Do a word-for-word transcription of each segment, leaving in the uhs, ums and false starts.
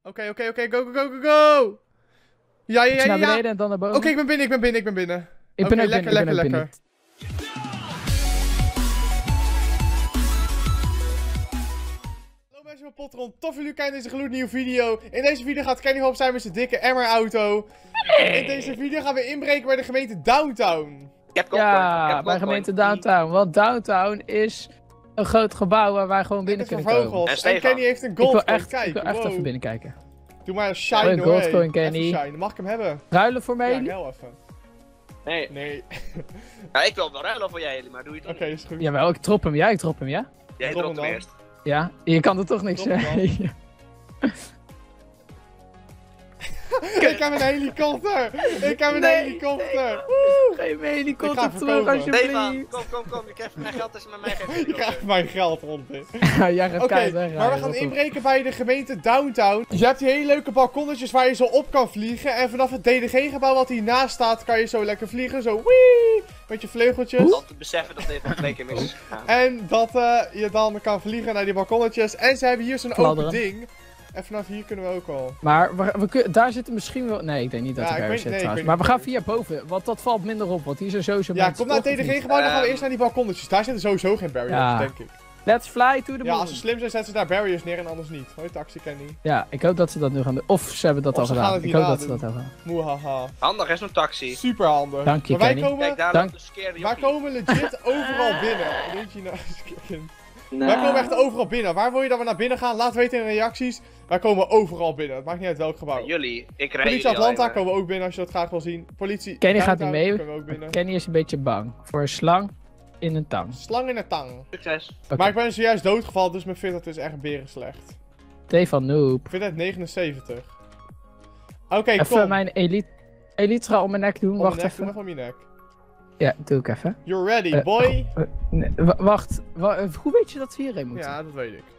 Oké, oké, oké, go, go, go, go, go! Ja, ja, ja, ja. Naar beneden en dan naar boven. Oké, okay, ik ben binnen, ik ben binnen, ik ben binnen. Ik okay, ben ook lekker, binnen, lekker, ik ben ook lekker. Hallo mensen van Potron, tof jullie kijken naar deze gloednieuwe video. In deze video gaat Kenny Hop zijn met zijn dikke emmerauto. In deze video gaan we inbreken bij de gemeente Downtown. Ik heb ja, bij gemeente Downtown. Want Downtown is een groot gebouw waar wij gewoon binnen kunnen komen. En, en Kenny heeft een goldcoin. Ik wil echt, Kijk, ik wil echt wow. even binnenkijken. Doe maar een shine een goldcoin, Kenny. Shine. Mag ik hem hebben? Ruilen voor mij? Ja, heel even. Nee. Nee. Ja, ik wil wel ruilen voor jij, maar doe je het Oké, okay, is goed. Jawel, ik drop hem. Ja, ik drop hem, ja? Jij dropt hem eerst. Ja, je kan er toch niks zeggen. Ik heb een helikopter! Ik heb een nee, helikopter! Woe, geef me een helikopter terug alsjeblieft. Stefan, kom, kom, kom. Je krijgt mijn geld als je met mij geeft. Je krijgt mijn geld rond in. Ja, jij gaat Oké, okay, maar we gaan inbreken bij de gemeente Downtown. Je hebt die hele leuke balkonnetjes waar je zo op kan vliegen. En vanaf het D D G-gebouw wat hiernaast staat, kan je zo lekker vliegen. Zo wee! Met je vleugeltjes. Om te beseffen dat dit twee keer mis is gegaan. En dat uh, je dan kan vliegen naar die balkonnetjes. En ze hebben hier zo'n open ding. En vanaf hier kunnen we ook al. Maar we, we kunnen, daar zitten misschien wel... Nee, ik denk niet dat ja, er barriers zit nee, trouwens. Maar we gaan via boven, want dat valt minder op. Want hier zijn sowieso ja, kom naar het D D G-gebouw, dan gaan we um, eerst naar die balkonnetjes. Daar zitten sowieso geen barriers, ja. denk ik. Let's fly to the moon. Ja, als ze slim zijn, zetten ze daar barriers neer en anders niet. Hoi, taxi Kenny. Ja, ik hoop dat ze dat nu gaan doen. Of ze hebben dat of al gedaan. Ik hoop dat doen. ze dat al gedaan. Moehaha. Handig, is een taxi. Super handig. Dank je, maar wij Kenny. komen, Kijk, daar Dank... de wij komen legit overal binnen. Moet je nou eens kijken. Nou. Wij komen echt overal binnen. Waar wil je dat we naar binnen gaan? Laat weten in de reacties. Wij komen overal binnen. Het maakt niet uit welk gebouw. Ja, jullie, ik rijd Politie Atlanta komen we ook binnen als je dat graag wil zien. Politie Kenny gaat niet mee. We ook binnen. Kenny is een beetje bang. Voor een slang in een tang. Slang in een tang. Succes. Okay. Maar ik ben zojuist doodgevallen, dus mijn fitheid is echt beren slecht. Stefan noob. Fitheid negenenzeventig. Oké, okay, kom. Even mijn elite, elytra om mijn nek doen. Om wacht nek, even. Doe maar van je nek. Ja, doe ik even. You're ready, uh, boy. Uh, nee, wacht, wa hoe weet je dat we hierheen moeten? Ja, dat weet ik.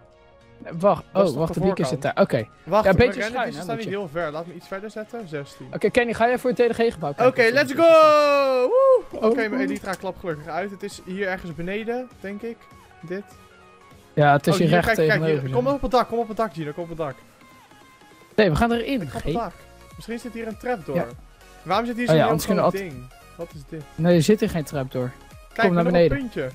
Wacht, oh, wacht, de wieken zit daar. Oké. Okay. Wacht, ja, een beetje schuin. schuin. Ze staan niet heel ver. Laat me iets verder zetten. zestien. Oké, okay, Kenny, ga jij voor het D D G-gebouw Oké, okay, let's go! Oké, okay, mijn Elytra klapt gelukkig uit. Het is hier ergens beneden, denk ik. Dit. Ja, het is oh, hier, hier recht kijk, tegenover. Kijk, kom op het dak, kom op het dak, Gino, kom op het dak. Nee, we gaan erin. Ik ga op het dak. Misschien zit hier een trapdoor. Ja. Waarom zit hier zo'n oh, ja, heel ding? Wat is dit? Nee, er zit hier geen trapdoor. Kijk, kom naar beneden. Een puntje.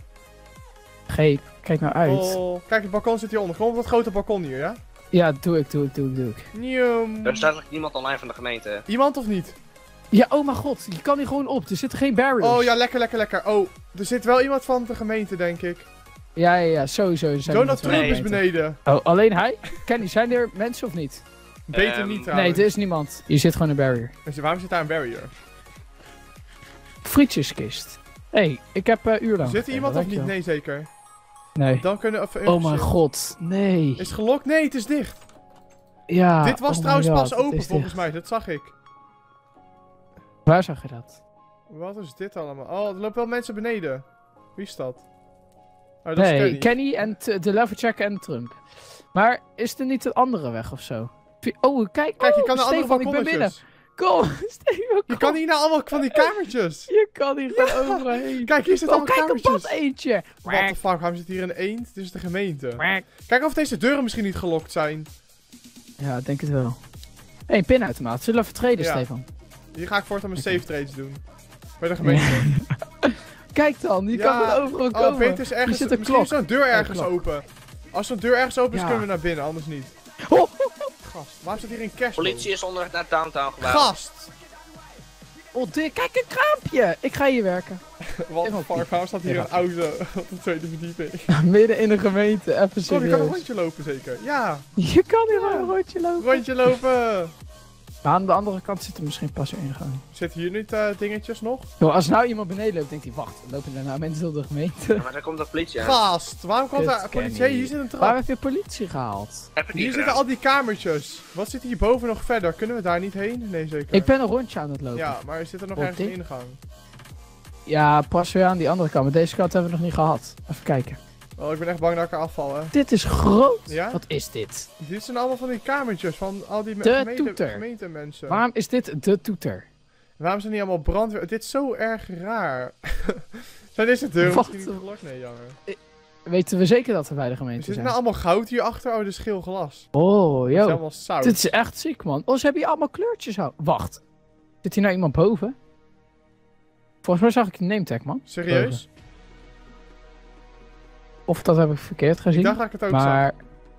G, kijk nou uit. Oh, kijk, het balkon zit hieronder. Kom op dat grote balkon hier, ja? Ja, doe ik, doe ik, doe ik, doe ik. Nieuw. Er staat nog niemand online van de gemeente. Iemand of niet? Ja, oh mijn god, je kan hier gewoon op. Er zitten geen barriers. Oh ja, lekker, lekker, lekker. Oh, er zit wel iemand van de gemeente, denk ik. Ja, ja, ja, sowieso. Donald Trump is beneden. Oh, alleen hij? Kenny, zijn er mensen of niet? Beter um, niet trouwens. Nee, er is niemand. Hier zit gewoon een barrier. Dus waarom zit daar een barrier? Frietjeskist. Hé, hey, ik heb uh, uur lang. Zit er iemand of niet? Nee, zeker. Nee. Dan kunnen we even... Oh mijn god, nee. Is het gelokt? Nee, het is dicht. Ja. Dit was oh trouwens God, pas open volgens dicht. mij, dat zag ik. Waar zag je dat? Wat is dit allemaal? Oh, er lopen wel mensen beneden. Wie is dat? Oh, dat nee, is Kenny. Kenny en de Levercheck en Trump. Maar is er niet een andere weg of zo? Oh, kijk. Kijk, je oh, kan naar andere Stefan, ik ben binnen. Kom, Stefan, kom. Je kan hier naar allemaal van die kamertjes. Je kan hier gewoon ja. overal heen. Kijk, hier zit oh, allemaal kijk, kamertjes. een bad eentje. What the fuck, waarom zit hier een eend? Dit is de gemeente. Quack. Kijk of deze deuren misschien niet gelokt zijn. Ja, ik denk het wel. Hé, hey, een pinautomaat. Zullen we vertreden, ja. Stefan? Hier ga ik voortaan mijn safe trades doen. Bij de gemeente. Ja. Kijk dan, je ja. kan er overal komen. Oh, Peter is ergens... Er zit een misschien is klok. zo'n deur ergens oh, open. Als zo'n deur ergens open is, ja. kunnen we naar binnen, anders niet. Oh. Gast, waarom staat hier een cash? Politie is onderweg naar Downtown gebouw. Gast! Oh, dit, kijk een kraampje! Ik ga hier werken. Wat een fuck, waarom staat hier een auto op de tweede verdieping? Midden in de gemeente, even serieus. Kom, je kan een rondje lopen zeker? Ja! Je kan hier ja. wel een rondje lopen. Rondje lopen! Maar aan de andere kant zit er misschien pas weer ingang. Zitten hier niet uh, dingetjes nog? Yo, als nou iemand beneden loopt, denkt hij, wacht, lopen er nou mensen op de gemeente? Ja, maar daar komt de politie aan. Gast, waarom komt daar politie? Hey, hier zit een trap. Waar heb je politie gehaald? Heb Hier zitten al die kamertjes. Wat zit hierboven nog verder? Kunnen we daar niet heen? Nee, zeker. Ik ben een rondje aan het lopen. Ja, maar er zit er nog Op ergens dit? een ingang. Ja, pas weer aan die andere kant. Maar deze kant hebben we nog niet gehad. Even kijken. Oh, ik ben echt bang dat ik er afval, hè. Dit is groot. Ja? Wat is dit? Dit zijn allemaal van die kamertjes van al die De gemeente, toeter. gemeentemensen. Waarom is dit de toeter? Waarom zijn die allemaal brandweer? Dit is zo erg raar. Zijn deze deuren Wat? misschien niet gelokt? Nee, jammer. weten we zeker dat we bij de Er gemeente zit zijn? nou allemaal goud hierachter? Oh, de schil glas. Oh, Dat is joh. helemaal zout. Dit is echt ziek, man. Oh, ze hebben hier allemaal kleurtjes. Al. Wacht. Zit hier nou iemand boven? Volgens mij zag ik een nametag, man. Serieus? Of dat heb ik verkeerd gezien. Ik dacht dat ik het ook maar...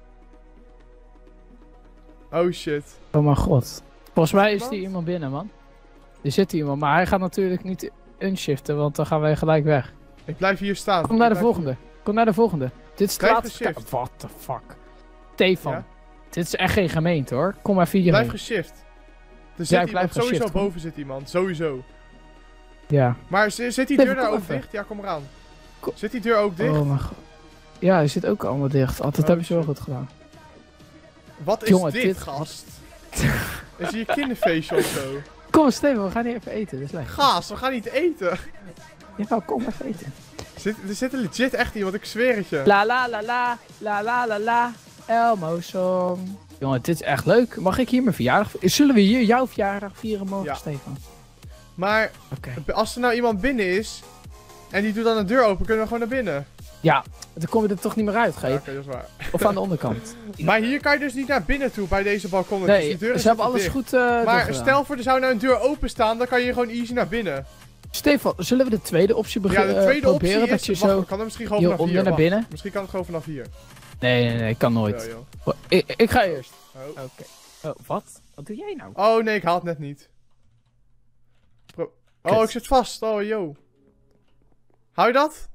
zag. Oh shit. Oh mijn god. Volgens mij is iemand? die iemand binnen, man. Er zit iemand, maar hij gaat natuurlijk niet unshiften, want dan gaan wij gelijk weg. Ik blijf hier staan. Kom naar Ik de blijf volgende. Kom naar de volgende. Dit is het Blijf laatste... geshift. What the fuck. Stefan. Ja? Dit is echt geen gemeente, hoor. Kom maar hier. Blijf hierheen. geshift. Er Ja, zit ik blijf iemand, sowieso geshift, kom. boven zit iemand, sowieso. Ja. Maar z- zit die Even deur daar ook even. dicht? Ja, kom eraan. Kom. Zit die deur ook dicht? Oh mijn god. Ja, die zit ook allemaal dicht. Oh, dat Oh, hebben ze wel shit. goed gedaan. Wat is Jongen, dit, dit- gast? Is hier een kinderfeestje of zo? Kom, Steven, we gaan hier even eten. Dat is lekker. Gast, we gaan niet eten. Jawel, kom even eten. Er zit, er zit legit echt iemand, ik zweer het je. La la la la, la la la la, Elmo song. Jongen, dit is echt leuk. Mag ik hier mijn verjaardag... Zullen we hier jouw verjaardag vieren morgen, Ja. Stefan? Maar Oké. als er nou iemand binnen is en die doet dan de deur open, kunnen we gewoon naar binnen. Ja, dan kom je er toch niet meer uit, Ja, Geef. Oké, dat is waar. Of aan de onderkant. Maar hier kan je dus niet naar binnen toe bij deze balkon. Nee, die deuren ze hebben zitten alles dicht. goed uh, Maar stel voor, er zou nou een deur open staan, dan kan je hier gewoon easy naar binnen. Stefan, zullen we de tweede optie Ja, beginnen? de tweede optie proberen is... dat je wacht, zo ik kan er misschien gewoon hier vanaf onder hier. naar wacht. binnen? Misschien kan het gewoon vanaf hier. Nee, nee, nee, kan nooit. Ja, joh. Oh, ik, ik ga eerst. Oh. Oké. Oh, wat? Wat doe jij nou? Oh nee, ik haal het net niet. Pro- oh, Kut. ik zit vast. Oh, yo. Hou je dat?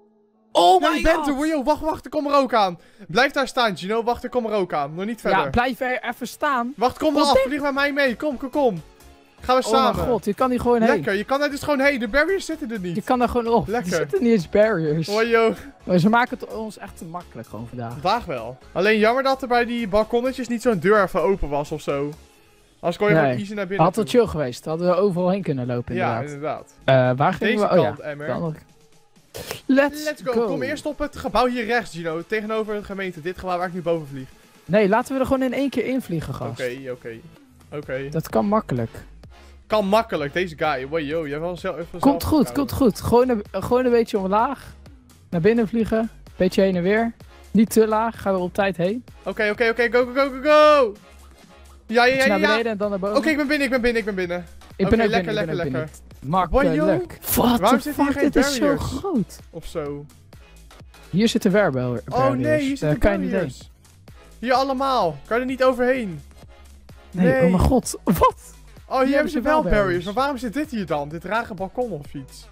Oh Ja, my je bent god! er. Yo, wacht, wacht, ik kom er ook aan. Blijf daar staan, Gino. Wacht, ik kom er ook aan. Nog niet verder. Ja, blijf er even staan. Wacht, kom Kom eraf. dicht. Vlieg met mij mee. Kom, kom, kom. Gaan we Oh samen. mijn god, je kan hier gewoon heen. Lekker, je kan daar dus gewoon heen. De barriers zitten er niet. Je kan daar gewoon op. Lekker. Er zitten niet eens barriers. Oh, yo. Maar ze maken het ons echt te makkelijk gewoon vandaag. Vandaag wel. Alleen jammer dat er bij die balkonnetjes niet zo'n deur even open was of zo. Anders kon je Nee. gewoon easy naar binnen Had wel toe. chill geweest. Hadden we overal heen kunnen lopen Ja, inderdaad. inderdaad. Eh, waar gingen Deze we? Oh ja, kant, de Emmer. andere kant. Let's, Let's go. Kom eerst op het gebouw hier rechts, Gino. Tegenover de gemeente. Dit gebouw waar ik nu boven vlieg. Nee, laten we er gewoon in één keer invliegen, Oké, gast. oké. Oké. Dat kan makkelijk. Kan makkelijk, deze guy. Wow, yo, je hebt wel zelf even Komt goed, komt goed. Gewoon een, gewoon een beetje omlaag. Naar binnen vliegen. Beetje heen en weer. Niet te laag, gaan we op tijd heen. Oké, oké, oké. Go, go, go, go, go. Ja, ja, Iets ja, naar ja. beneden en dan naar boven. Oké, ik ben binnen, ik ben binnen, ik ben binnen. ik oké, ben ook lekker, binnen, ik ben lekker, ook binnen. Makkelijk. Waarom What the zitten hier fuck, geen dit is zo barriers? groot. Of zo. Hier zitten werbel. Oh nee, hier Daar zitten kan je niet heen. barriers. Hier allemaal. Kan je er niet overheen. Nee, Nee. oh mijn god. Wat? Oh, hier, hebben ze wel barriers. barriers. Maar waarom zit dit hier dan? Dit rare balkon of iets?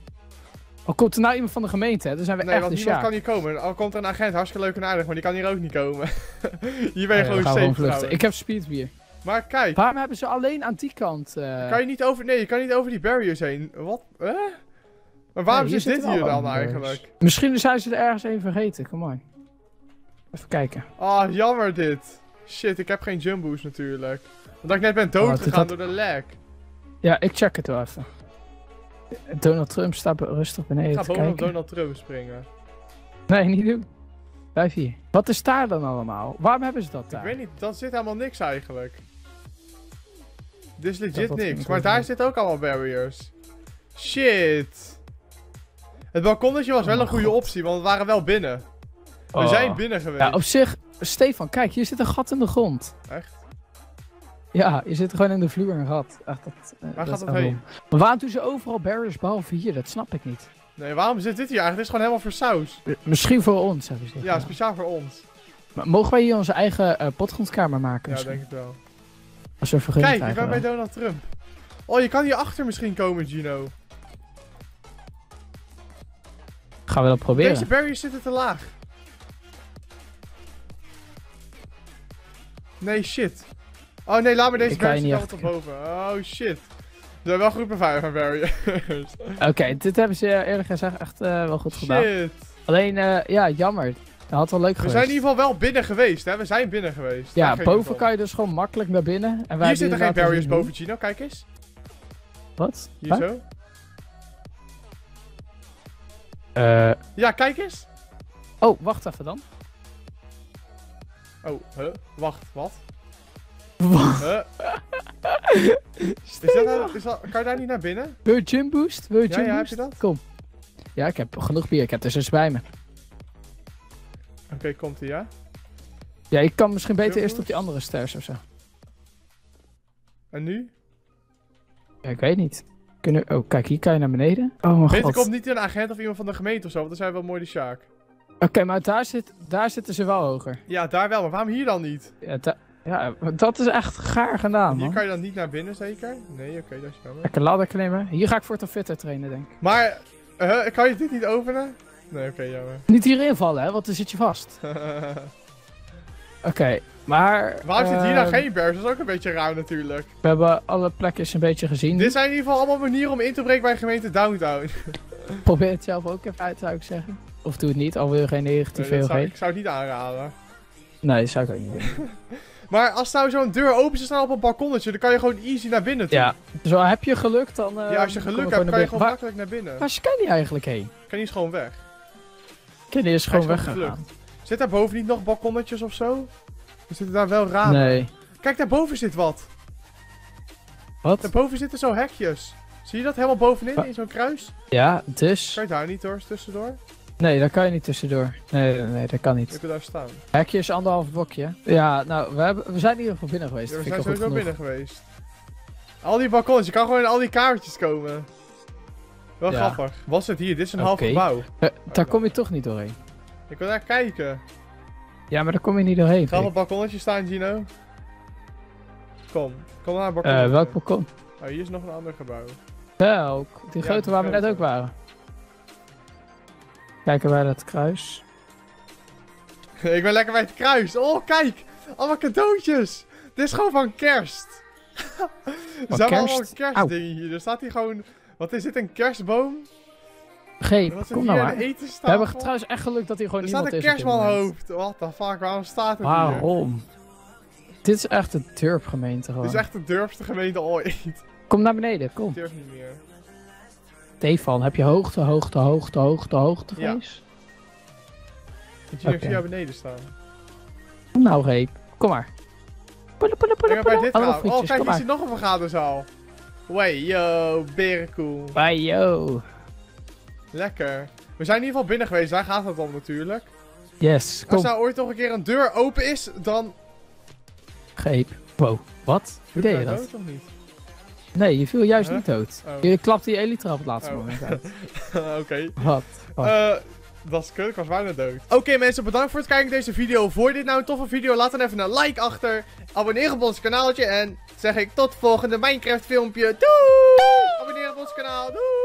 Oh, komt er nou iemand van de gemeente? Hè? Dan zijn we Nee, echt want de niemand Sjaak. kan hier komen. Al komt er een agent, hartstikke leuk en aardig, maar die kan hier ook niet komen. hier ben je Nee, we gewoon gaan safe gewoon vluchten. trouwens. Ik heb speedbier. Maar kijk, Waarom hebben ze alleen aan die kant? eh, kan je niet over... Nee, je kan niet over die barriers heen. Wat? Hè? Maar waarom Nee, hier zit dit zitten hier wel dan barriers. eigenlijk? Misschien zijn ze er ergens een vergeten. Kom maar. Even kijken. Ah, jammer dit. Shit, ik heb geen jump boost natuurlijk. Omdat ik net ben Oh, dood dit gegaan had- door de lag. Ja, ik check het wel even. Donald Trump staat be- rustig Ik beneden ga te bovenop kijken. Donald Trump springen. Nee, niet doen. Blijf hier. Wat is daar dan allemaal? Waarom hebben ze dat Ik daar? weet niet, dat zit helemaal niks eigenlijk. Dit is Dat legit dat niks, vind ik maar ook daar niet. zitten ook allemaal barriers. Shit. Het balkonnetje was Oh wel een mijn goede God. optie, want we waren wel binnen. We Oh. zijn binnen geweest. Ja, op zich... Stefan, kijk, hier zit een gat in de grond. Echt? Ja, je zit gewoon in de vloer een gat. Echt, dat, eh, Waar dat gaat is het wel heen? dom. Maar waarom doen ze overal barriers behalve hier? Dat snap ik niet. Nee, waarom zit dit hier eigenlijk? Dit is gewoon helemaal voor saus. M- Misschien voor ons, hebben ze dit Ja, gedaan. speciaal voor ons. Maar mogen wij hier onze eigen uh, potgrondkamer maken Ja, misschien? denk ik wel. Als we vergunning Kijk, ik ben krijgen bij wel. Donald Trump. Oh, je kan hier achter misschien komen, Gino. Gaan we dat proberen? Deze barriers zitten te laag. Nee, shit. Oh nee, laat maar deze Ik kan je barriers niet wel tot boven. Oh shit. Ze hebben wel goed beveiligd van barriers. Oké, dit hebben ze eh, eerlijk gezegd echt eh, wel goed gedaan. Shit. Alleen, eh, ja, jammer. Dat had wel leuk We geweest. zijn in ieder geval wel binnen geweest, hè? We zijn binnen geweest. Ja, Daar ging boven het om. kan je dus gewoon makkelijk naar binnen. En wij Hier hebben zitten geen laten barriers zien hoe. boven, Gino. Kijk eens. Wat? Hier Waar? zo. Eh, Ja, kijk eens. oh, wacht even dan. Oh, huh? Wacht, wat? Wat? Huh? Is dat, nou- is dat, kan je daar niet naar binnen? Wil je gym boost? Wil je Ja, gym ja, heb boost? je dat? Kom. Ja, ik heb genoeg bier. Ik heb er zes bij me. okay, komt ie, ja? Ja, ik kan misschien beter Heel eerst goed. op die andere stairs of zo. En nu? Ja, ik weet niet. Kunnen... Oh, kijk, hier kan je naar beneden. Oh mijn Weet god. ik komt niet een agent of iemand van de gemeente of zo, want dan zijn we wel mooi die Sjaak. Oké, maar daar, zit, daar zitten ze wel hoger. Ja, daar wel, maar waarom hier dan niet? Ja, da- ja, dat is echt gaar gedaan, Hier man. kan je dan niet naar binnen, zeker? Nee, oké, okay, dat is jammer. Lekker ladder klimmen. Hier ga ik voor het fitter trainen, denk ik. Maar, uh, kan je dit niet openen? Nee, oké, okay, jammer. Niet hierin vallen, hè, want dan zit je vast. Oké, okay, maar... Waarom zit hier dan ehm, geen berg? Dat is ook een beetje raar natuurlijk. We hebben alle plekjes een beetje gezien. Dit zijn in ieder geval allemaal manieren om in te breken bij gemeente Downtown. Probeer het zelf ook even uit, zou ik zeggen. Of doe het niet, al wil je geen negatieve Nee, dat zou, V O G. ik zou het niet aanraden. Nee, dat zou ik ook niet doen. Maar als nou zo'n deur open zou staan op een balkonnetje, dan kan je gewoon easy naar binnen toe. Ja, zo heb je geluk, dan... Uh, Ja, als je geluk hebt, kan je gewoon makkelijk naar binnen. Waar kan die eigenlijk heen? Kan die is gewoon weg. Ken die is gewoon Hij is weggegaan. gewoon Zit daar boven niet nog balkonnetjes of zo? Er zitten daar wel ramen. Nee. Kijk, daarboven zit wat. Wat? Daarboven zitten zo hekjes. Zie je dat helemaal bovenin, Wa- in zo'n kruis? Ja, dus... Kan je daar niet door, tussendoor? Nee, daar kan je niet tussendoor. Nee, nee, nee, dat kan Je niet. kunt daar staan. Hekje is anderhalf blokje. Ja, nou, we, hebben, we zijn in ieder geval binnen geweest. Ja, we Dat zijn vind ik al sowieso goed binnen geweest. Al die balkons, je kan gewoon in al die kamertjes komen. Wel Ja. grappig. Was het hier? Dit is een half Oké. gebouw. genoeg. Eh, daar kom je toch niet doorheen. Ik wil daar kijken. Ja, maar daar kom je niet doorheen. Ga op Pik. het balkonnetje staan, Gino. Kom. Kom naar het Eh, balkonnetje. welk balkon? Oh, hier is nog een ander gebouw. Welk? Die Ja, grote die waar we net grote. ook waren. Kijken bij dat kruis. Ik ben lekker bij het kruis. Oh, kijk! Allemaal cadeautjes! Dit is gewoon van kerst. Er zijn allemaal kerst? kerstdingen hier. Er staat hier gewoon... Wat is dit, een kerstboom? Geef, Wat zit kom hier nou een maar. We etenstafel? hebben trouwens echt geluk dat hier gewoon Er staat niemand een is op dit moment. kerstmanhoofd. What the fuck, waarom staat het hier? Waarom? Dit is echt een turpgemeente gewoon. Dit is echt de durfste gemeente ooit. Kom naar beneden, Ik kom. durf niet meer. Stefan, heb je hoogte, hoogte, hoogte, hoogte, hoogte Ja. vrees? Ik zie Oké. jou beneden staan. Nou, Reep. Kom maar. Poele, poele, poele, Kijk maar bij poele. dit Allemaal raam. Oh, frietjes, kijk, kom hier maar. zit nog een vergaderzaal. Wey, yo, berenkoel. Bye, yo. Lekker. We zijn in ieder geval binnen geweest, daar gaat het om natuurlijk. Yes, Als kom. nou ooit nog een keer een deur open is, dan... Greep. Wow, wat? Hoe deed je Ben dat? dood of niet? Nee, je viel juist Huh? niet dood. Oh. Je klapte je elytra op het laatste Oh. moment uit. Oké. Wat? Wat? Eh, dat is kut, ik was bijna dood. Oké mensen, bedankt voor het kijken naar deze video. Vond je dit nou een toffe video? Laat dan even een like achter. Abonneer op ons kanaaltje en zeg ik tot volgende Minecraft filmpje. Doei! Abonneer op ons kanaal. Doei!